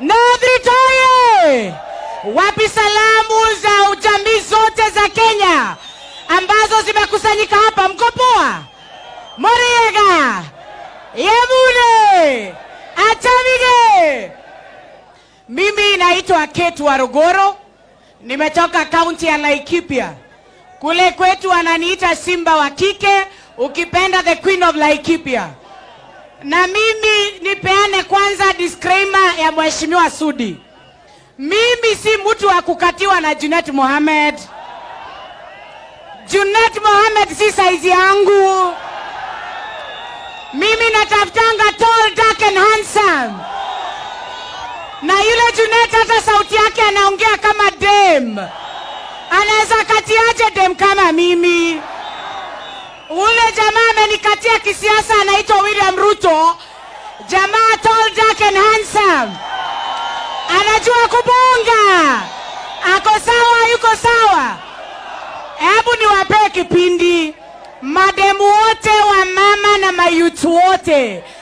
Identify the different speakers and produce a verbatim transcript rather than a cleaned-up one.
Speaker 1: North Oye! Wapi salamu za ujamii zote za Kenya ambazo zimekusanyika hapa? Mko poa? Moriega! Yemune! Atamige! Mimi naitwa Kate Warugoro. Nimetoka kaunti ya Laikipia. Kule kwetu wananiita Simba wa kike, ukipenda the Queen of Laikipia. Na mimi nipeane kwanza disclaimer ya Mheshimiwa Sudi. Mimi si mtu wa kukatiwa na Junet Mohamed. Junet Mohamed si saizi yangu. Mimi natafutanga tall, dark and handsome. Na yule Junet hata sauti yake anaongea kama dem. Anaweza katiaje dem kama mimi? Ule jamaa amenikatia kisiasa anaitwa William Ruto. Jamaa tall, dark and handsome. Anajua kubonga. Ako sawa, yuko sawa. Hebu niwape kipindi. Mademu wote wa mama na mayutu wote.